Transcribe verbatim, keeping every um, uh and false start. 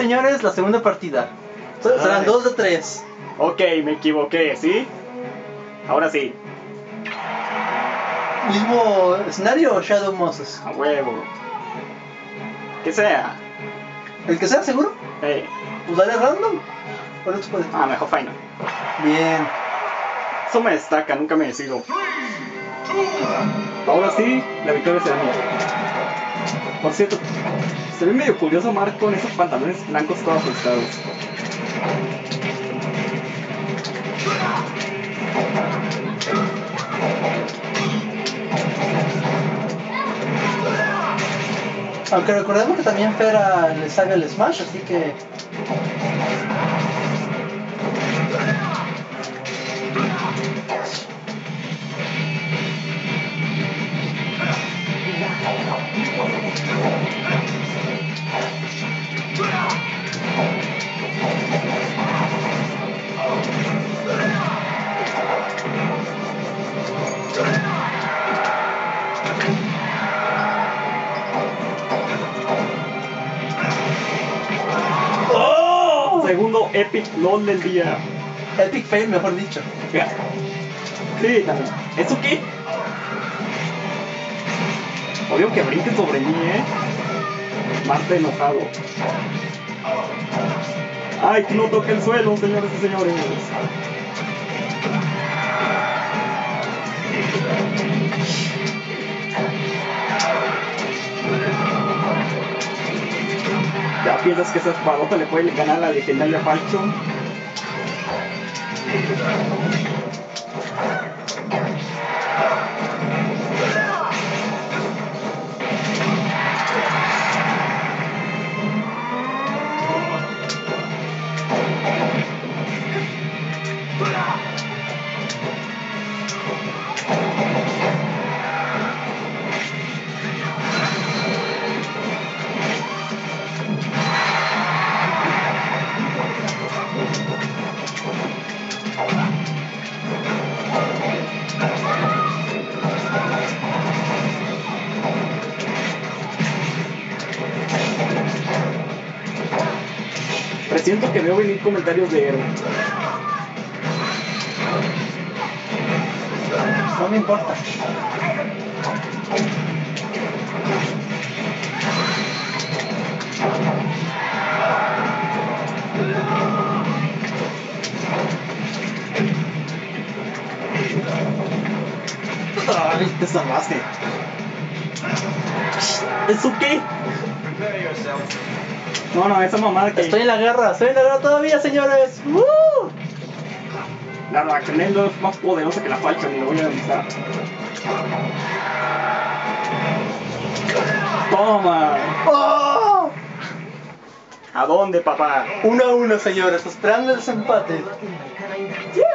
Señores, la segunda partida. Serán Ay. dos de tres. Ok, me equivoqué, ¿sí? Ahora sí. ¿Mismo escenario o Shadow Moses? A huevo. Que sea. El que sea, seguro. Eh. Pues dale random. Por eso puede. Ah, mejor final. Bien. Eso me destaca, nunca me decido. Ahora sí, la victoria será mía. Por cierto, se ve medio curioso Mark con esos pantalones blancos todos ajustados. Aunque recordemos que también Fera le sabe el Smash, así que... ¡Oh! Segundo Epic LOL del día. Epic fail, mejor dicho. Ya. Sí, también. ¿Eso qué? Odio que brinque sobre mí, ¿eh? Marte enojado. ¡Ay, que no toque el suelo, señores y señores! ¿Ya piensas que esa espadota le puede ganar a la legendaria Falchion? Presiento que veo venir comentarios de héroe. No me importa. ¡Ay, te salvaste! ¿Eso qué? No, no, esa mamada que... Estoy en la guerra, estoy en la guerra todavía, señores. ¡Woo! La Ragnello es más poderosa que la Falchion y lo voy a demostrar. ¡Toma! ¡Oh! ¿A dónde, papá? Uno a uno, señores, esperando el desempate.